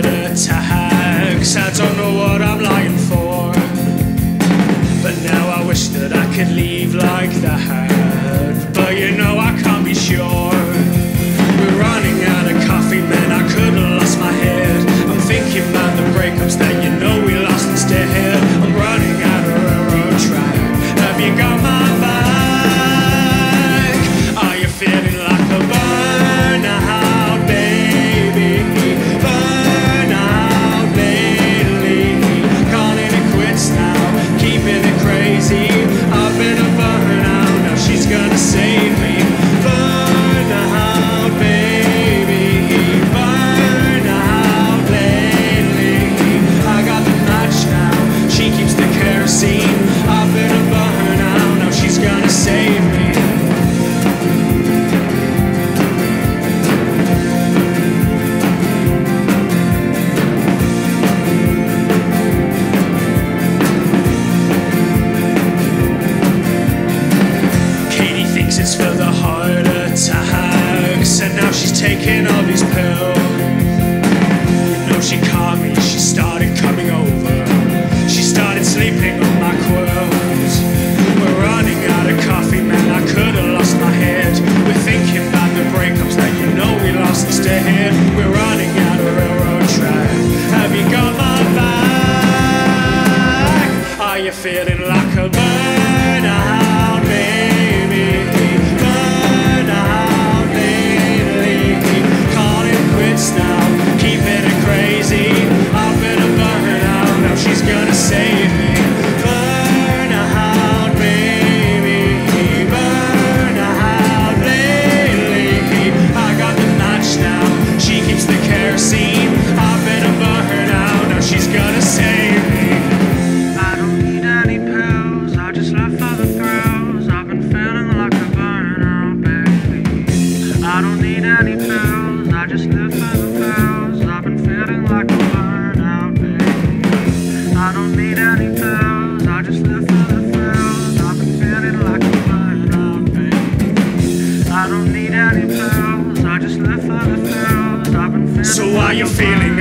attacks. I don't know what I'm lying for, but now I wish that I could leave like that. But you know I can't be sure. We're running out of coffee, man, I could've lost my head. I'm thinking about the breakups that you know we lost instead. I'm running out of railroad track. Have you got my back? Are you feeling like a burnout, baby? Burnout lately. Calling it quits now, keeping it crazy. I've been a burnout, now she's gonna save me. Burnout, baby. Burnout lately. I got the match now, she keeps the kerosene. I've been a burnout, now she's gonna save me. It's for the heart attacks, and now she's taking all these pills. You know she caught me, she started coming over. She started sleeping on my quilt. We're running out of coffee, man, I could've lost my head. We're thinking about the breakups that you know we lost instead. We're running out of railroad track. Have you got my back? Are you feeling like a burnout, baby? Now, keeping it crazy. I've been a burnout, now she's gonna save me. Burnout, baby. Burnout lately. I got the match now, she keeps the kerosene. I've been a burnout, now she's gonna save me. I don't need any pills, I just live for the thrills. I've been feeling like a burnout, baby. I don't need any pills, I just live for the thrills. I've been feeling like a burnout, baby. I don't need any pills, I just live for the thrills. I've been feeling like a burnout, baby. I don't need any pills, I just live for the thrills. I've been feeling. So are you feeling